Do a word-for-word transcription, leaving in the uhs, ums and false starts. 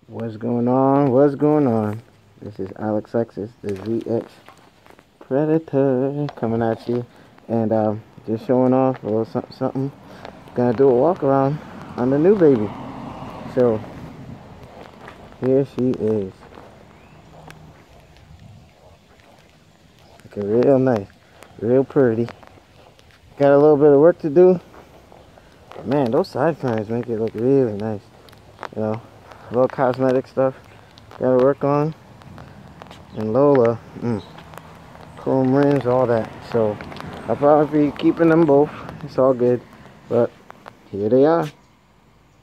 What's going on? What's going on? This is Alex X's, the Z X Predator, coming at you, and um, just showing off a little something, something. Gonna do a walk around on the new baby. So here she is, looking real nice, real pretty. Got a little bit of work to do. Man, those side frames make it look really nice. You know, a little cosmetic stuff gotta work on. And Lola, mm, chrome rims, all that. So I'll probably be keeping them both. It's all good. But here they are.